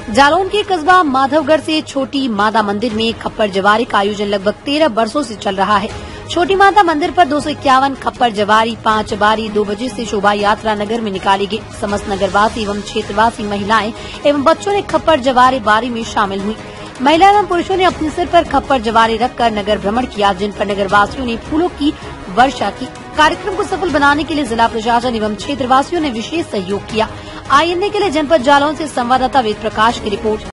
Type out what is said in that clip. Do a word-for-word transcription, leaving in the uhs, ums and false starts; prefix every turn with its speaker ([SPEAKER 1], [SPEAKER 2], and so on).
[SPEAKER 1] जालौन के कस्बा माधवगढ़ से छोटी माता मंदिर में खप्पर जवारी का आयोजन लगभग तेरह वर्षों से चल रहा है। छोटी माता मंदिर पर दो सौ इक्यावन खप्पर जवारी पाँच बारी दो बजे से शोभा यात्रा नगर में निकाली गई। समस्त नगरवासी एवं क्षेत्रवासी महिलाएं एवं बच्चों ने खप्पर जवारी बारी में शामिल हुई। महिला एवं पुरुषों ने अपने सिर पर खप्पर जवारी रखकर नगर भ्रमण किया, जिन पर नगरवासियों ने फूलों की वर्षा की। कार्यक्रम को सफल बनाने के लिए जिला प्रशासन एवं क्षेत्रवासियों ने विशेष सहयोग किया। आई एन ए के लिए जनपद जालौन से संवाददाता वेद प्रकाश की रिपोर्ट।